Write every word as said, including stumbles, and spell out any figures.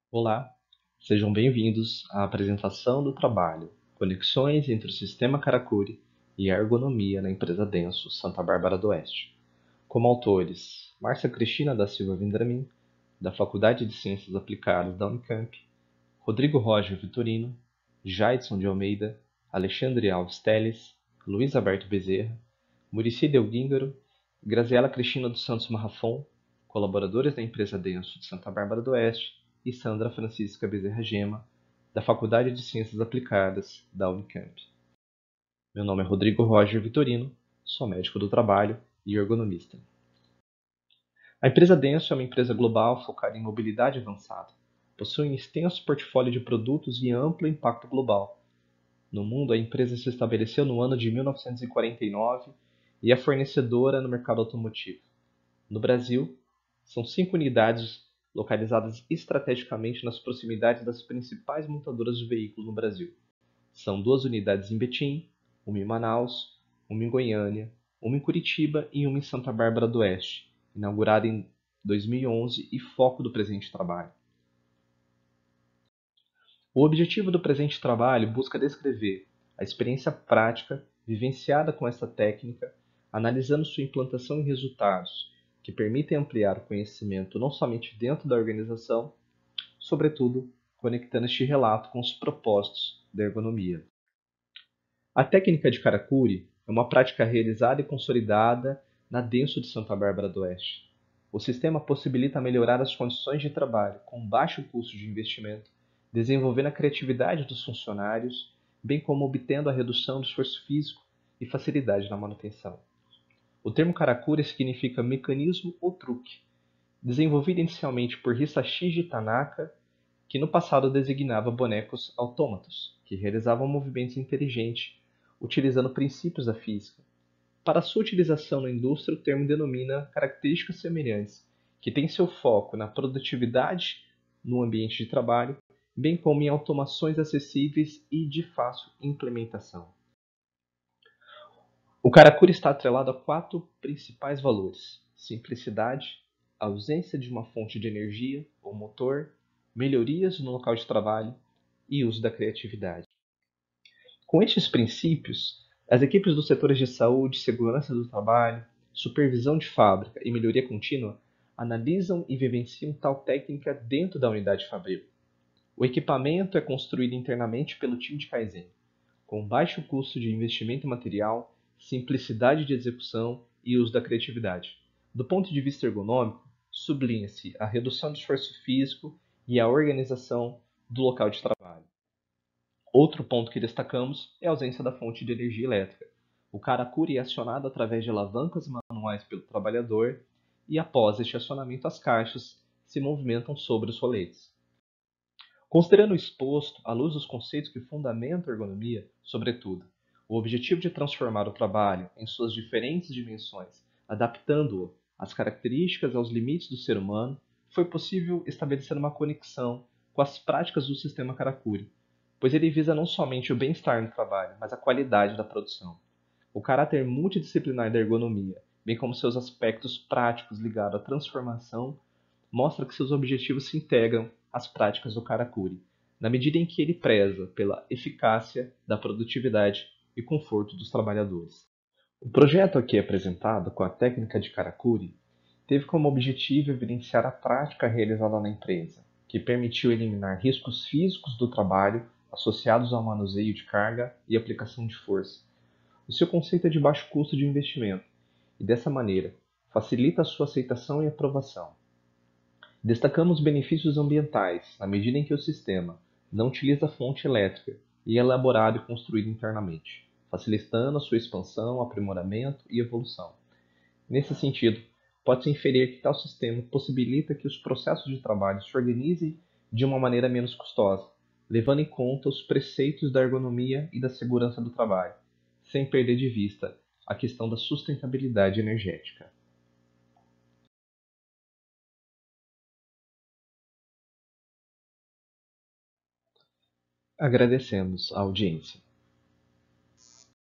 Olá, sejam bem-vindos à apresentação do trabalho Conexões entre o Sistema Karakuri e a Ergonomia na Empresa Denso Santa Bárbara do Oeste. Como autores, Márcia Cristina da Silva Vendramin, da Faculdade de Ciências Aplicadas da Unicamp, Rodrigo Roger Vitorino, Jaidson de Almeida, Alexandre Alves Teles, Luiz Alberto Bezerra, Muricy Delguíngaro, Graziela Cristina dos Santos Marrafon, colaboradores da Empresa Denso de Santa Bárbara do Oeste, e Sandra Francisca Bezerra Gema, da Faculdade de Ciências Aplicadas da Unicamp. Meu nome é Rodrigo Roger Vitorino, sou médico do trabalho e ergonomista. A empresa Denso é uma empresa global focada em mobilidade avançada. Possui um extenso portfólio de produtos e amplo impacto global. No mundo, a empresa se estabeleceu no ano de mil novecentos e quarenta e nove e é fornecedora no mercado automotivo. No Brasil, são cinco unidades localizadas estrategicamente nas proximidades das principais montadoras de veículos no Brasil. São duas unidades em Betim, uma em Manaus, uma em Goiânia, uma em Curitiba e uma em Santa Bárbara do Oeste, inaugurada em dois mil e onze e foco do presente trabalho. O objetivo do presente trabalho busca descrever a experiência prática vivenciada com esta técnica, analisando sua implantação e resultados, que permitem ampliar o conhecimento não somente dentro da organização, sobretudo conectando este relato com os propósitos da ergonomia. A técnica de Karakuri é uma prática realizada e consolidada na Denso de Santa Bárbara do Oeste. O sistema possibilita melhorar as condições de trabalho com baixo custo de investimento, desenvolvendo a criatividade dos funcionários, bem como obtendo a redução do esforço físico e facilidade na manutenção. O termo Karakuri significa mecanismo ou truque, desenvolvido inicialmente por Hisashi Tanaka, que no passado designava bonecos autômatos, que realizavam movimentos inteligentes utilizando princípios da física. Para sua utilização na indústria, o termo denomina características semelhantes, que têm seu foco na produtividade no ambiente de trabalho, bem como em automações acessíveis e de fácil implementação. O Karakuri está atrelado a quatro principais valores: simplicidade, ausência de uma fonte de energia ou motor, melhorias no local de trabalho e uso da criatividade. Com estes princípios, as equipes dos setores de saúde, segurança do trabalho, supervisão de fábrica e melhoria contínua analisam e vivenciam tal técnica dentro da unidade fabril. O equipamento é construído internamente pelo time de Kaizen, com baixo custo de investimento em material, simplicidade de execução e uso da criatividade. Do ponto de vista ergonômico, sublinha-se a redução do esforço físico e a organização do local de trabalho. Outro ponto que destacamos é a ausência da fonte de energia elétrica. O Karakuri é acionado através de alavancas manuais pelo trabalhador e, após este acionamento, as caixas se movimentam sobre os roletes. Considerando o exposto, à luz dos conceitos que fundamentam a ergonomia, sobretudo, o objetivo de transformar o trabalho em suas diferentes dimensões, adaptando-o às características e aos limites do ser humano, foi possível estabelecer uma conexão com as práticas do sistema Karakuri, pois ele visa não somente o bem-estar no trabalho, mas a qualidade da produção. O caráter multidisciplinar da ergonomia, bem como seus aspectos práticos ligados à transformação, mostra que seus objetivos se integram às práticas do Karakuri, na medida em que ele preza pela eficácia da produtividade e conforto dos trabalhadores. O projeto aqui apresentado com a técnica de Karakuri teve como objetivo evidenciar a prática realizada na empresa, que permitiu eliminar riscos físicos do trabalho associados ao manuseio de carga e aplicação de força. O seu conceito é de baixo custo de investimento e, dessa maneira, facilita a sua aceitação e aprovação. Destacamos benefícios ambientais, na medida em que o sistema não utiliza fonte elétrica e é elaborado e construído internamente, facilitando a sua expansão, aprimoramento e evolução. Nesse sentido, pode-se inferir que tal sistema possibilita que os processos de trabalho se organizem de uma maneira menos custosa, levando em conta os preceitos da ergonomia e da segurança do trabalho, sem perder de vista a questão da sustentabilidade energética. Agradecemos a audiência.